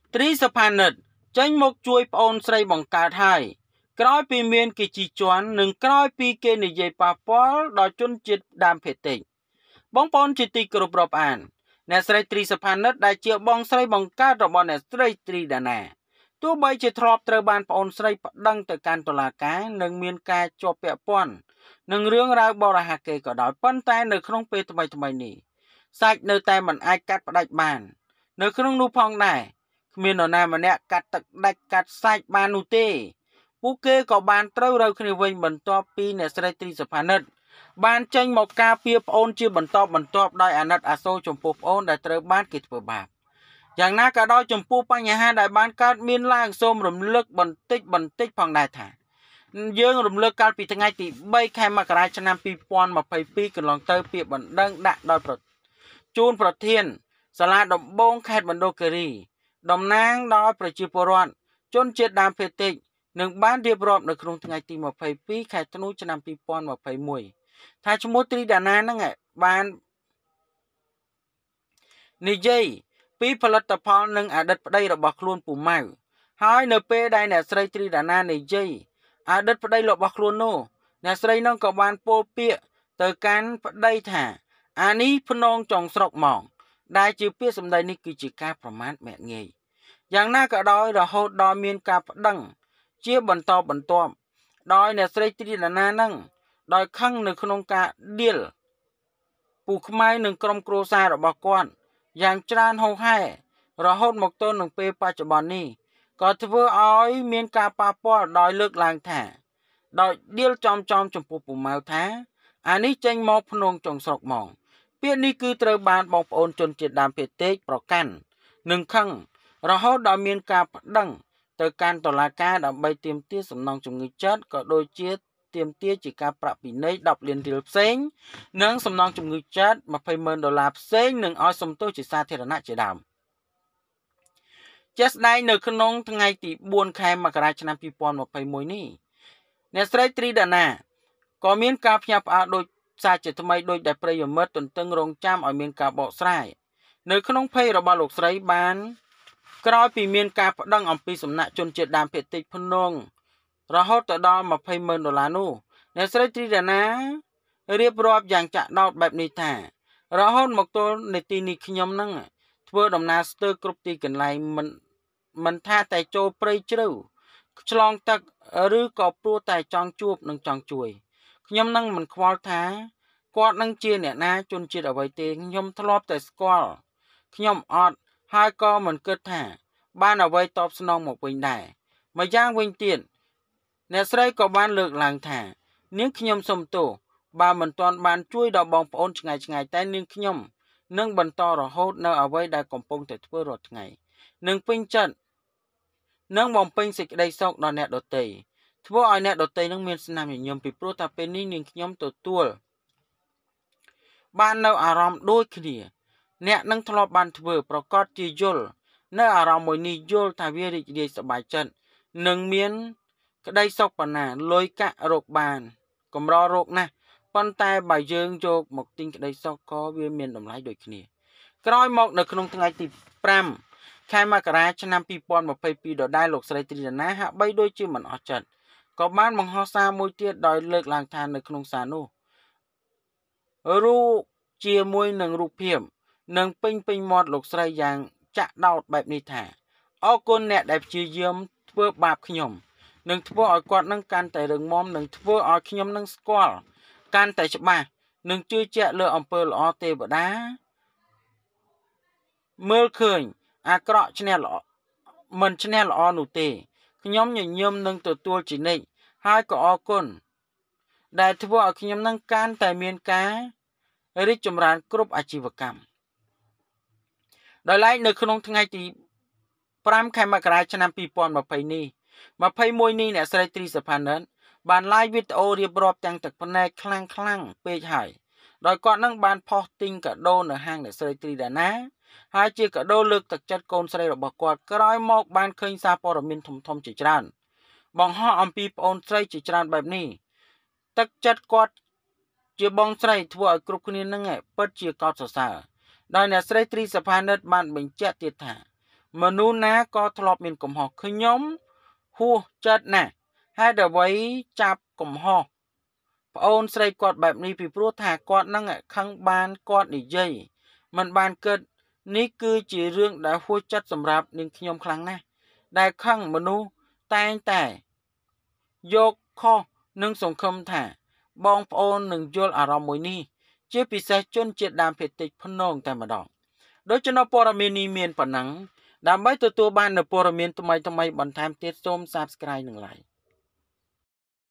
Try Sophanit tranh một chuối ôn sấy bằng cát hai Cõi pi miên kỳ chi choán nâng cõi pi kê nì dây pa pol đòi chôn chít đam phê tịnh. Bóng pôn chít tì cửu rộp án. Nè sấy Try Sophanit đại chịu bóng sấy bằng cát rồi bọn nè sấy Try đà nà. Tố bây chì thọp trời bàn ôn sấy đăng tới can tổ là cá nâng miên ca cho bẹ pon. Nâng rương rao bò ra hạ kê có đói pân tay nâng không bê tụi mày nì. Sạch nâng tay mình ai cắt bà đạch bàn. Nâng không nụ phong này. Miền ở Nam mà nè cắt tật đạch cắt sạch bàn nụ tê. Bố kê có bàn trâu râu khăn vinh bần tọp pi nè sấy Try Sophanit. Bàn chênh một ca phía ôn chia bần tọp đòi ảnh ất xô chùm phục ôn đại trâu bán kịch vừa bạp.យ៉ាងណាក៏ដោយចំពោះបញ្ហាដែលបានកើតមានឡើងសូមរំលឹកបន្តិចផងដែរថាយើងរំលឹកកាលពីថ្ងៃទី3ខែមករាឆ្នាំ2022កន្លងទៅពាក្យបណ្ដឹងដាក់ដោយជូនប្រធានសាលាដំបងខេត្តមណ្ឌលគិរីតំណាងដោយប្រជាពលរដ្ឋជនជាតិដើមភាគតិចនឹងបានរៀបរាប់នៅក្នុងថ្ងៃទី22ខែធ្នូឆ្នាំ2021ថាឈ្មោះTryដាណាហ្នឹងបាននិយាយពីផលិតផលនិងអតីតប្តីរបស់ខ្លួនពូម៉ៅហើយនៅពេលដែលអ្នកស្រីTryដាណានិយាយអតីតប្តីរបស់ខ្លួននោះអ្នកស្រីនឹងក៏បានពោលពាក្យទៅកាន់ប្តីថាអានេះភ្នងចុងស្រុកមកដែលជាពាក្យសម្ដីនេះគឺជាការប្រមាថមាក់ងាយយ៉ាងណាក៏ដោយរហូតដល់មានការប្តឹងជាបន្តបន្ទាប់ដោយអ្នកស្រីTryដាណានឹងដោយខឹងនៅក្នុងការដៀលពូខ្មៅនិងក្រុមគ្រួសាររបស់គាត់យ៉ាងច្រើនហូរហែរហូតមកទល់នឹងពេលបច្ចុប្បន្ននេះក៏ធ្វើឲ្យមានការប៉ះពាល់ដោយលើកឡើងថាដោយដៀលចំចំពោះពូម៉ៅថាអានេះចេញមកភ្នងចុងស្រុកមកពាក្យនេះគឺត្រូវបានបងប្អូនជនជាតិដើមភាគតិចប្រកាន់និងខឹងរហូតដល់មានការប្តឹងទៅកាន់តុលាការដើម្បីទាមទារសំណងជំងឺចិត្តក៏ដូចជាទាមទារជាការប្រាក់ពិន័យ10លានរៀលផ្សេងនិងសំណងជំងឺចិត្ត$200,000ផ្សេងនិងឲ្យសំទោសជាសាធារណៈជាដើមជាស្ដែងនៅក្នុងថ្ងៃទី4ខែមករាឆ្នាំ2021នេះអ្នកស្រីTryដាណាក៏មានការផ្ញើផ្អើលដូចសារជាថ្មីដូចដែលប្រិយមិត្តទន្ទឹងរង់ចាំឲ្យមានការបកស្រាយនៅក្នុងเพจរបស់លោកស្រីបានក្រោយពីមានការប្តឹងអំពីសំណាក់ជនជាតិដើមភាគតិចភ្នងរហូតទៅដល់$200,000នោះអ្នកស្រីTryដាណារៀបរាប់យ៉ាងចាក់ដោតបែបនេះថារហូតមកទល់នាទីនេះខ្ញុំនឹងធ្វើដំណើរស្ទើរគ្រប់ទីកន្លែងមិនថាតែចូលព្រៃជ្រៅឆ្លងទឹកឬក៏ព្រោះតែចង់ជួបនិងចង់ជួយខ្ញុំនឹងមិនខ្វល់ថាគាត់នឹងជាអ្នកណាជនជាតិអ្វីទេខ្ញុំធ្លាប់តែស្គាល់ខ្ញុំអត់ហើយក៏មិនគិតថាបានអ្វីតបស្នងមកវិញដែរម្យ៉ាងវិញទៀតអ្នកស្រីក៏បានលើកឡើងថានាងខ្ញុំសុំទោសបើមិនទាន់បានជួយដល់បងប្អូនឆ្ងាយតែនាងខ្ញុំនឹងបន្តរហូតនៅអ្វីដែលកំពុងតែធ្វើរាល់ថ្ងៃនឹងពេញចិត្តនឹងបំពេញសេចក្តីសុខដល់អ្នកដទៃធ្វើឲ្យអ្នកដទៃនឹងមានស្នាមញញឹមពីព្រោះតែពេលនេះនាងខ្ញុំទទួលបាននៅអារម្មណ៍ដូចគ្នាអ្នកនឹងធ្លាប់បានធ្វើប្រកាសជាយល់នៅអារម្មណ៍មួយនេះយល់ថាវារីករាយសប្បាយចិត្តនឹងមានក្តីសុខប៉ុណ្ណាលុយកាក់រកបានកម្ររកណាស់ប៉ុន្តែបើយើងយកមកទិញក្តីសុខក៏វាមានតម្លៃដូចគ្នាក្រោយមកនៅក្នុងថ្ងៃទី5ខែមករាឆ្នាំ2022ដដែលលោកស្រីTryដាណាហាក់បីដូចជាមិនអស់ចិត្តក៏បានបង្ហោះសារមួយទៀតដោយលើកឡើងថានៅក្នុងសារនោះរូបជាមួយនឹងរូបភាពនិងពេញមាត់លោកស្រីយ៉ាងចាក់ដោតបែបនេះថាអរគុណអ្នកដែលព្យាយាមធ្វើបាបខ្ញុំនឹងធ្វើឲ្យគាត់នឹងកាន់តែរឹងមាំនឹងធ្វើឲ្យខ្ញុំនឹងស្គាល់កាន់តែច្បាស់នឹងជឿជាក់លើអំពើល្អទេវតាមើលឃើញអាក្រក់ឈ្នះល្អមិនឈ្នះល្អនោះទេខ្ញុំញញឹមនឹងទទួលជានិច្ចហើយក៏អរគុណដែលធ្វើឲ្យខ្ញុំនឹងកាន់តែមានការរីកចម្រើនគ្រប់អាជីវកម្មដោយឡែកនៅក្នុងថ្ងៃទី5ខែមករាឆ្នាំ2020នេះ21នេះអ្នកស្រីTry Sophanitបាន live វីដេអូរៀបរាប់ទាំងទឹកភ្នែកខ្លាំងពេកហើយដោយគាត់នឹងបានផុសទិញកាដូនៅហាងអ្នកស្រីTryដាណាហើយជាកាដូលើកទឹកចិត្តកូនស្រីរបស់គាត់ក្រោយមកបានឃើញសារព័ត៌មានធំជាច្រើនបង្ហោះអំពីប្អូនស្រីជាច្រើនបែបនេះទឹកចិត្តគាត់ជាបងស្រីធ្វើឲ្យគ្រប់គ្នានឹងពិតជាកោតសរសើរដោយអ្នកស្រីTry Sophanitបានបញ្ជាក់ទៀតថាមនុស្សណាក៏ធ្លាប់មានកំហុសខ្ញុំហួសចិត្តណាស់ហើយអ្វីចាប់កំហុសប្អូនស្រីគាត់បែបនេះពីព្រោះថាគាត់នឹងខឹងបានគាត់និយាយមិនបានគិតនេះគឺជារឿងដែលហួសចិត្តសម្រាប់នាងខ្ញុំខ្លាំងណាស់ដែលខឹងមនុស្សតែងតែយកខុសនិងសង្ឃឹមថាបងប្អូននឹងយល់អារម្មណ៍មួយនេះជាពិសេសជនជាតិដើមភាគតិចភ្នងតែម្ដងដូច្នេះព័ត៌មាននេះមានប៉ុណ្ណឹងដើម្បីទទួលបាននូវព័ត៌មានថ្មីបន្ថែមទៀតសូម Subscribe និង Like